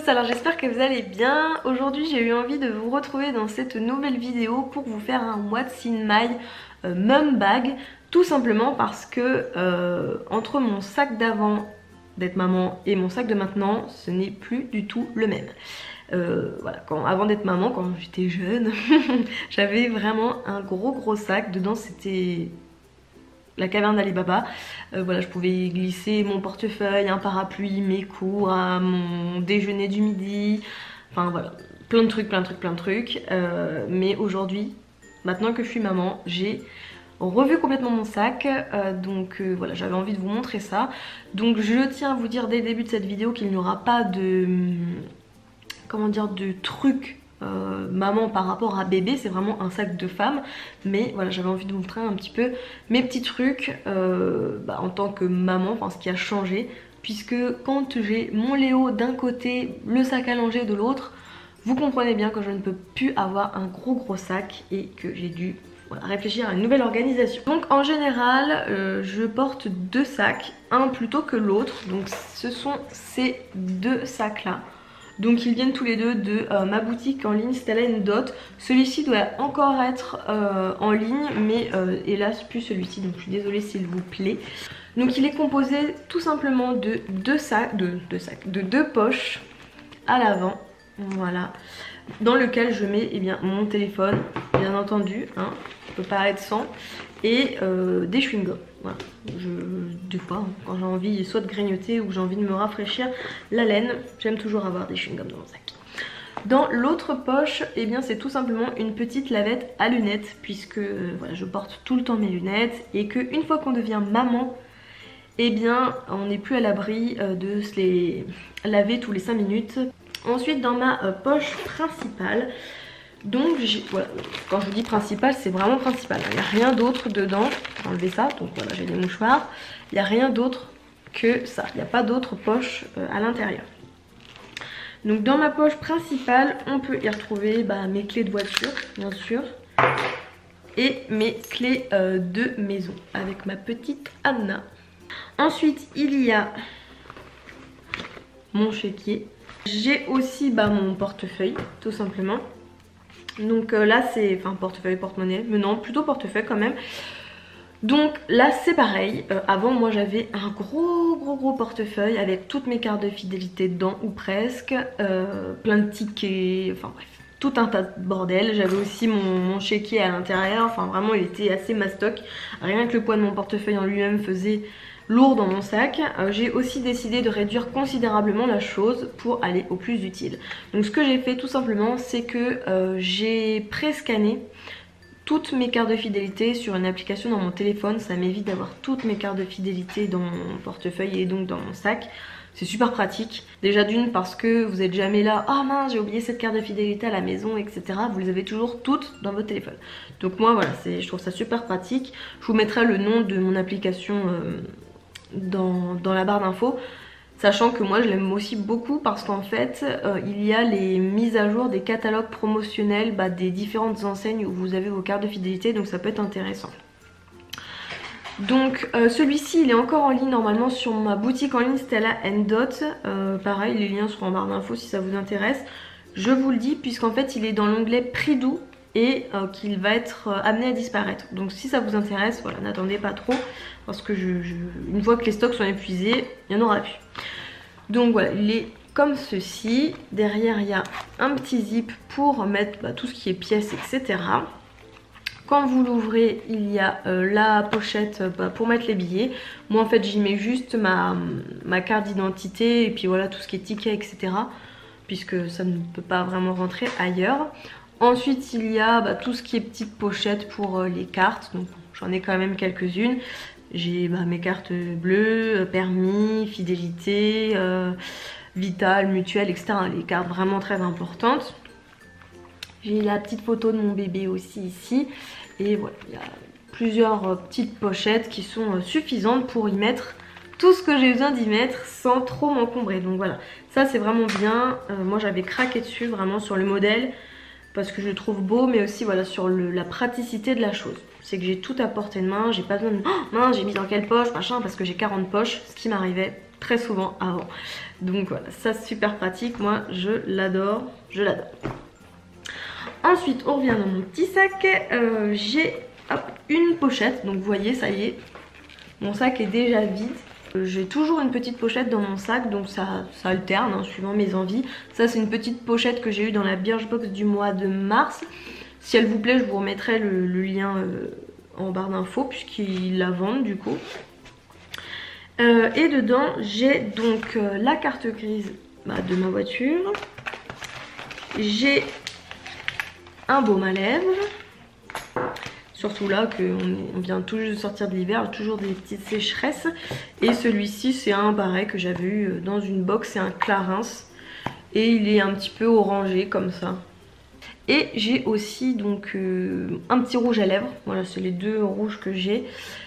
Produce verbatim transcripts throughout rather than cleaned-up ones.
tous, alors j'espère que vous allez bien. Aujourd'hui j'ai eu envie de vous retrouver dans cette nouvelle vidéo pour vous faire un What's in my euh, mum bag. Tout simplement parce que euh, entre mon sac d'avant d'être maman et mon sac de maintenant, ce n'est plus du tout le même. Euh, voilà, quand, avant d'être maman, quand j'étais jeune, j'avais vraiment un gros gros sac. Dedans c'était la caverne d'Ali Baba. Euh, voilà, je pouvais glisser mon portefeuille, un parapluie, mes cours, mon déjeuner du midi. Enfin voilà, plein de trucs, plein de trucs, plein de trucs. Euh, mais aujourd'hui, maintenant que je suis maman, j'ai revu complètement mon sac. Euh, donc euh, voilà, j'avais envie de vous montrer ça. Donc je tiens à vous dire dès le début de cette vidéo qu'il n'y aura pas de... comment dire, de trucs Euh, maman par rapport à bébé, c'est vraiment un sac de femme. Mais voilà, j'avais envie de vous montrer un petit peu mes petits trucs euh, bah, en tant que maman, enfin ce qui a changé, puisque quand j'ai mon Léo d'un côté, le sac allongé de l'autre, vous comprenez bien que je ne peux plus avoir un gros gros sac et que j'ai dû voilà, réfléchir à une nouvelle organisation. Donc en général euh, je porte deux sacs, un plutôt que l'autre. Donc ce sont ces deux sacs là. Donc ils viennent tous les deux de euh, ma boutique en ligne Stella and Dot. Celui-ci doit encore être euh, en ligne, mais euh, hélas plus celui-ci, donc je suis désolée s'il vous plaît. Donc il est composé tout simplement de deux sacs, de deux sacs, de deux poches à l'avant, voilà, dans lequel je mets eh bien, mon téléphone, bien entendu, hein, je peux pas être sans, et euh, des chewing-gums. Voilà. Je, des fois, hein, quand j'ai envie soit de grignoter ou j'ai envie de me rafraîchir la laine, j'aime toujours avoir des chewing-gums dans mon sac. Dans l'autre poche, eh bien c'est tout simplement une petite lavette à lunettes, puisque euh, voilà, je porte tout le temps mes lunettes et que une fois qu'on devient maman, eh bien on n'est plus à l'abri euh, de se les laver tous les cinq minutes. Ensuite, dans ma euh, poche principale, donc voilà, quand je vous dis principal, c'est vraiment principal. Il n'y a rien d'autre dedans. Je vais enlever ça, donc voilà, j'ai des mouchoirs. Il n'y a rien d'autre que ça. Il n'y a pas d'autre poche euh, à l'intérieur. Donc dans ma poche principale, on peut y retrouver bah, mes clés de voiture, bien sûr. Et mes clés euh, de maison avec ma petite Anna. Ensuite, il y a mon chéquier. J'ai aussi bah, mon portefeuille, tout simplement. Donc euh, là c'est, enfin portefeuille, porte-monnaie, mais non, plutôt portefeuille quand même. Donc là c'est pareil, euh, avant moi j'avais un gros gros gros portefeuille avec toutes mes cartes de fidélité dedans ou presque, euh, plein de tickets, enfin bref, tout un tas de bordel. J'avais aussi mon, mon chéquier à l'intérieur, enfin vraiment il était assez mastoc. Rien que le poids de mon portefeuille en lui-même faisait lourd dans mon sac. Euh, j'ai aussi décidé de réduire considérablement la chose pour aller au plus utile. Donc ce que j'ai fait tout simplement, c'est que euh, j'ai pré-scanné toutes mes cartes de fidélité sur une application dans mon téléphone. Ça m'évite d'avoir toutes mes cartes de fidélité dans mon portefeuille et donc dans mon sac. C'est super pratique. Déjà d'une parce que vous n'êtes jamais là, oh mince j'ai oublié cette carte de fidélité à la maison, et cetera. Vous les avez toujours toutes dans votre téléphone. Donc moi voilà, je trouve ça super pratique. Je vous mettrai le nom de mon application euh, Dans, dans la barre d'infos, sachant que moi je l'aime aussi beaucoup parce qu'en fait euh, il y a les mises à jour des catalogues promotionnels bah, des différentes enseignes où vous avez vos cartes de fidélité, donc ça peut être intéressant. Donc euh, celui-ci il est encore en ligne normalement sur ma boutique en ligne Stella and Dot. Euh, pareil, les liens seront en barre d'infos si ça vous intéresse. Je vous le dis puisqu'en fait il est dans l'onglet prix doux et euh, qu'il va être euh, amené à disparaître. Donc si ça vous intéresse, voilà, n'attendez pas trop parce que je, je, une fois que les stocks sont épuisés, il n'y en aura plus. Donc voilà, il est comme ceci. Derrière il y a un petit zip pour mettre bah, tout ce qui est pièces, et cetera. Quand vous l'ouvrez, il y a euh, la pochette bah, pour mettre les billets. Moi en fait j'y mets juste ma, ma carte d'identité et puis voilà tout ce qui est ticket, et cetera. Puisque ça ne peut pas vraiment rentrer ailleurs. Ensuite il y a bah, tout ce qui est petites pochettes pour euh, les cartes, donc j'en ai quand même quelques-unes. J'ai bah, mes cartes bleues, permis, fidélité, euh, vitale, mutuelle, et cetera. Les cartes vraiment très importantes. J'ai la petite photo de mon bébé aussi ici. Et voilà, il y a plusieurs euh, petites pochettes qui sont euh, suffisantes pour y mettre tout ce que j'ai besoin d'y mettre sans trop m'encombrer. Donc voilà, ça c'est vraiment bien. Euh, moi j'avais craqué dessus vraiment sur le modèle, parce que je le trouve beau, mais aussi voilà sur le, la praticité de la chose. C'est que j'ai tout à portée de main, j'ai pas besoin de oh, mince j'ai mis dans quelle poche, machin, parce que j'ai quarante poches, ce qui m'arrivait très souvent avant. Donc voilà, ça c'est super pratique, moi je l'adore, je l'adore. Ensuite on revient dans mon petit sac, euh, j'ai une pochette, donc vous voyez ça y est, mon sac est déjà vide. J'ai toujours une petite pochette dans mon sac, donc ça, ça alterne hein, suivant mes envies. Ça c'est une petite pochette que j'ai eue dans la Birchbox du mois de mars. Si elle vous plaît, je vous remettrai le, le lien euh, en barre d'infos puisqu'ils la vendent du coup. Euh, et dedans j'ai donc euh, la carte grise bah, de ma voiture. J'ai un baume à lèvres. Surtout là qu'on vient tout juste de sortir de l'hiver, toujours des petites sécheresses. Et celui-ci c'est un pareil que j'avais eu dans une box, c'est un Clarins. Et il est un petit peu orangé comme ça. Et j'ai aussi donc euh, un petit rouge à lèvres, voilà c'est les deux rouges que j'ai.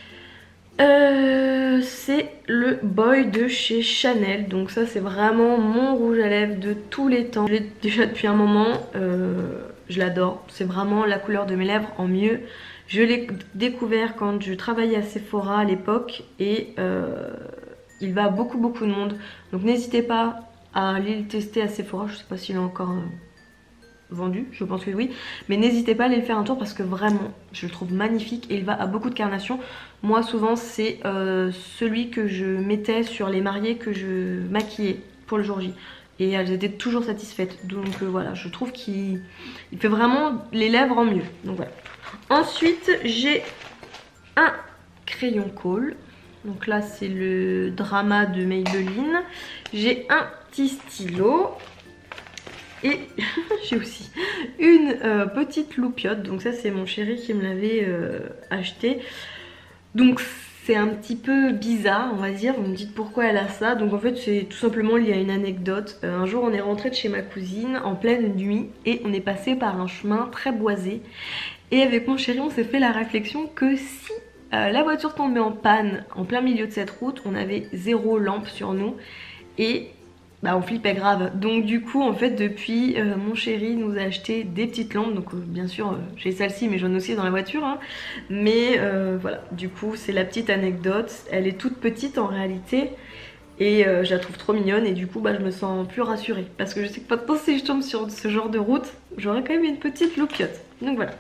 Euh, c'est le Boy de chez Chanel, donc ça c'est vraiment mon rouge à lèvres de tous les temps. Je l'ai déjà depuis un moment, euh, je l'adore, c'est vraiment la couleur de mes lèvres en mieux. Je l'ai découvert quand je travaillais à Sephora à l'époque et euh, il va à beaucoup beaucoup de monde. Donc n'hésitez pas à aller le tester à Sephora, je sais pas s'il est encore euh, vendu, je pense que oui. Mais n'hésitez pas à aller faire un tour parce que vraiment je le trouve magnifique et il va à beaucoup de carnations. Moi souvent c'est euh, celui que je mettais sur les mariées que je maquillais pour le jour J. Et elles étaient toujours satisfaites. Donc euh, voilà, je trouve qu'il il fait vraiment les lèvres en mieux. Donc voilà. Ensuite j'ai un crayon colle. Donc là c'est le Drama de Maybelline. J'ai un petit stylo. Et j'ai aussi une euh, petite loupiote. Donc ça c'est mon chéri qui me l'avait euh, acheté. Donc c'est un petit peu bizarre on va dire. Vous me dites pourquoi elle a ça. Donc en fait c'est tout simplement lié à une anecdote. Euh, un jour on est rentré de chez ma cousine en pleine nuit. Et on est passé par un chemin très boisé. Et avec mon chéri on s'est fait la réflexion que si euh, la voiture tombait en panne en plein milieu de cette route, on avait zéro lampe sur nous. Et bah on flippait grave. Donc du coup en fait depuis euh, mon chéri nous a acheté des petites lampes. Donc euh, bien sûr euh, j'ai celle-ci mais j'en ai aussi dans la voiture hein. Mais euh, voilà, du coup c'est la petite anecdote. Elle est toute petite en réalité. Et euh, je la trouve trop mignonne et du coup bah je me sens plus rassurée. Parce que je sais que maintenant si je tombe sur ce genre de route, j'aurais quand même une petite loupiote. Donc voilà.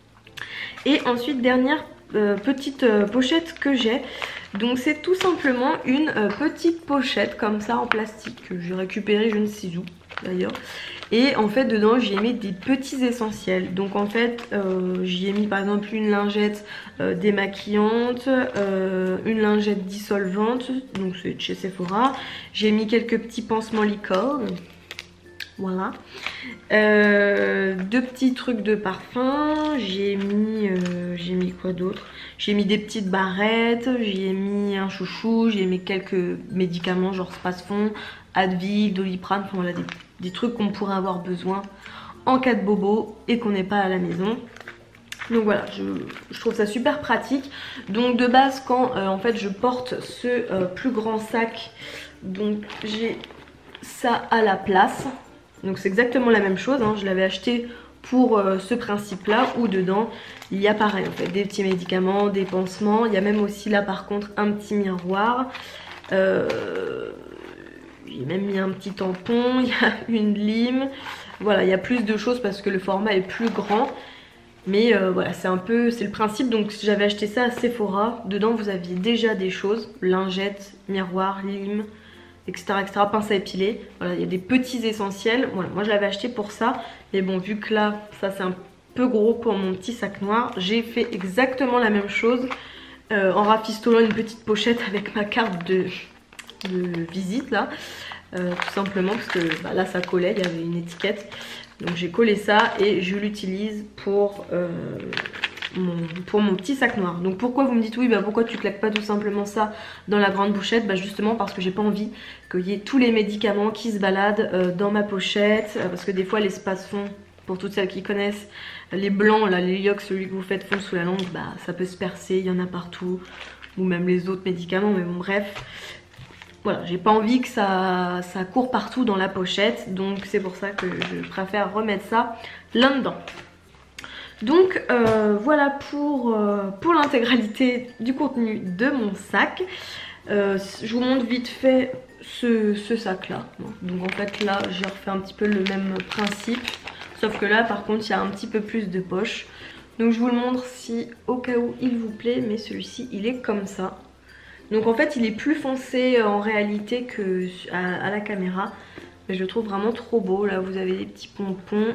Et ensuite dernière euh, petite euh, pochette que j'ai. Donc c'est tout simplement une euh, petite pochette comme ça en plastique que j'ai récupérée je ne sais où d'ailleurs. Et en fait dedans j'y ai mis des petits essentiels. Donc en fait euh, j'y ai mis par exemple une lingette euh, démaquillante, euh, une lingette dissolvante, donc c'est de chez Sephora. J'ai mis quelques petits pansements licorne. Voilà. Euh, deux petits trucs de parfum. J'ai mis, euh, j'ai mis quoi d'autre? J'ai mis des petites barrettes. J'ai mis un chouchou. J'ai mis quelques médicaments genre Spasfon, Advil, Doliprane. Enfin voilà, des, des trucs qu'on pourrait avoir besoin en cas de bobo et qu'on n'est pas à la maison. Donc voilà, je, je trouve ça super pratique. Donc de base quand euh, en fait je porte ce euh, plus grand sac, donc j'ai ça à la place. Donc c'est exactement la même chose, hein. Je l'avais acheté pour euh, ce principe là où dedans il y a pareil en fait des petits médicaments, des pansements. Il y a même aussi là par contre un petit miroir. Euh, j'ai même mis un petit tampon, il y a une lime. Voilà, il y a plus de choses parce que le format est plus grand. Mais euh, voilà, c'est un peu, c'est le principe. Donc j'avais acheté ça à Sephora. Dedans vous aviez déjà des choses, lingettes, miroir, lime, etc, etc, pince à épiler. Voilà, il y a des petits essentiels. Voilà, moi je l'avais acheté pour ça. Mais bon, vu que là, ça c'est un peu gros pour mon petit sac noir, j'ai fait exactement la même chose euh, en rafistolant une petite pochette avec ma carte de, de visite là. Euh, tout simplement parce que bah, là ça collait, il y avait une étiquette. Donc j'ai collé ça et je l'utilise pour... Euh, Mon, pour mon petit sac noir. Donc pourquoi vous me dites oui bah pourquoi tu claques pas tout simplement ça dans la grande pochette? Bah justement parce que j'ai pas envie qu'il y ait tous les médicaments qui se baladent euh, dans ma pochette, euh, parce que des fois les Spasfon, pour toutes celles qui connaissent, les blancs là, les Liox, celui que vous faites fondre sous la langue, bah ça peut se percer, il y en a partout, ou même les autres médicaments, mais bon bref. Voilà, j'ai pas envie que ça, ça court partout dans la pochette, donc c'est pour ça que je préfère remettre ça là-dedans. Donc euh, voilà pour, euh, pour l'intégralité du contenu de mon sac. Euh, je vous montre vite fait ce, ce sac là. Donc en fait là j'ai refait un petit peu le même principe. Sauf que là par contre il y a un petit peu plus de poches. Donc je vous le montre si au cas où il vous plaît. Mais celui-ci il est comme ça. Donc en fait il est plus foncé en réalité que à, à la caméra. Mais je le trouve vraiment trop beau. Là vous avez des petits pompons.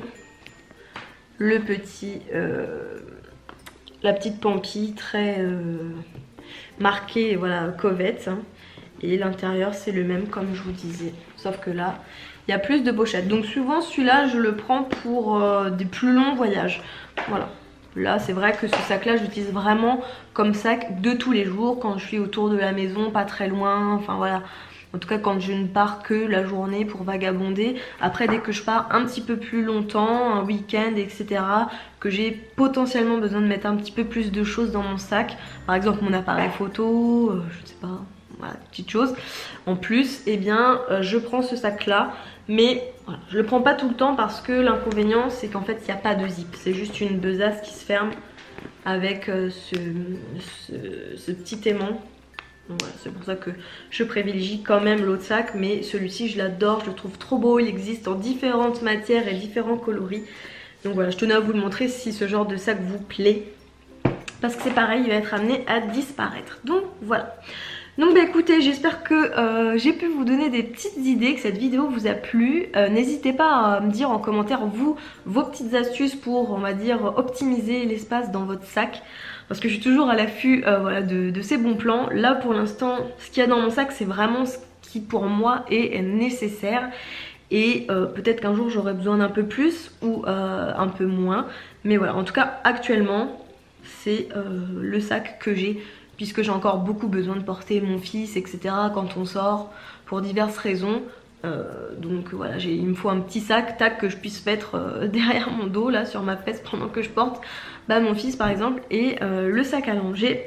Le petit... Euh, la petite pampille très euh, marquée, voilà, Covette. Hein. Et l'intérieur c'est le même comme je vous disais. Sauf que là il y a plus de pochettes. Donc souvent celui-là je le prends pour euh, des plus longs voyages. Voilà. Là c'est vrai que ce sac là j'utilise vraiment comme sac de tous les jours. Quand je suis autour de la maison, pas très loin. Enfin voilà. En tout cas quand je ne pars que la journée pour vagabonder. Après dès que je pars un petit peu plus longtemps, un week-end et cetera. Que j'ai potentiellement besoin de mettre un petit peu plus de choses dans mon sac. Par exemple mon appareil photo, euh, je ne sais pas, voilà, petite chose. En plus, eh bien euh, je prends ce sac là. Mais voilà, je le prends pas tout le temps parce que l'inconvénient c'est qu'en fait il n'y a pas de zip. C'est juste une besace qui se ferme avec euh, ce, ce, ce petit aimant. Voilà, c'est pour ça que je privilégie quand même l'autre sac. Mais celui-ci je l'adore, je le trouve trop beau. Il existe en différentes matières et différents coloris. Donc voilà, je tenais à vous le montrer si ce genre de sac vous plaît. Parce que c'est pareil, il va être amené à disparaître. Donc voilà. Donc bah écoutez, j'espère que euh, j'ai pu vous donner des petites idées, que cette vidéo vous a plu. Euh, N'hésitez pas à me dire en commentaire vous, vos petites astuces pour, on va dire, optimiser l'espace dans votre sac. Parce que je suis toujours à l'affût euh, voilà, de, de ces bons plans. Là pour l'instant, ce qu'il y a dans mon sac c'est vraiment ce qui pour moi est nécessaire. Et euh, peut-être qu'un jour j'aurai besoin d'un peu plus ou euh, un peu moins. Mais voilà, en tout cas actuellement c'est euh, le sac que j'ai. Puisque j'ai encore beaucoup besoin de porter mon fils, et cetera quand on sort, pour diverses raisons. Euh, donc voilà, il me faut un petit sac, tac, que je puisse mettre euh, derrière mon dos, là, sur ma fesse, pendant que je porte bah, mon fils par exemple, et euh, le sac à langer.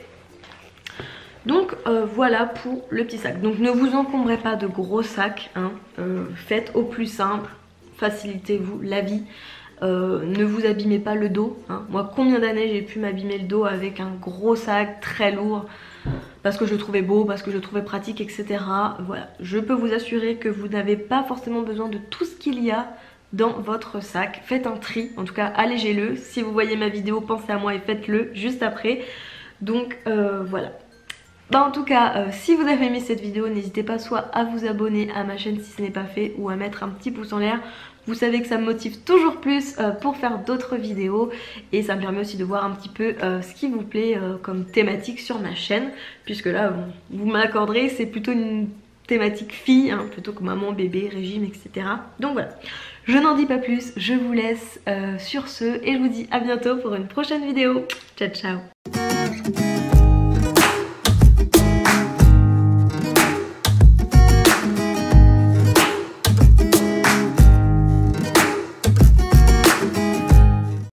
Donc euh, voilà pour le petit sac. Donc ne vous encombrez pas de gros sacs, hein. euh, faites au plus simple, facilitez-vous la vie. Euh, ne vous abîmez pas le dos, hein. Moi combien d'années j'ai pu m'abîmer le dos avec un gros sac très lourd parce que je le trouvais beau, parce que je le trouvais pratique, etc. Voilà, je peux vous assurer que vous n'avez pas forcément besoin de tout ce qu'il y a dans votre sac. Faites un tri, en tout cas allégez-le. Si vous voyez ma vidéo, pensez à moi et faites-le juste après. Donc euh, voilà. Bah en tout cas, euh, si vous avez aimé cette vidéo, n'hésitez pas soit à vous abonner à ma chaîne si ce n'est pas fait, ou à mettre un petit pouce en l'air. Vous savez que ça me motive toujours plus euh, pour faire d'autres vidéos. Et ça me permet aussi de voir un petit peu euh, ce qui vous plaît euh, comme thématique sur ma chaîne. Puisque là, bon, vous m'accorderez, c'est plutôt une thématique fille, hein, plutôt que maman, bébé, régime, et cetera. Donc voilà, je n'en dis pas plus, je vous laisse euh, sur ce. Et je vous dis à bientôt pour une prochaine vidéo. Ciao, ciao.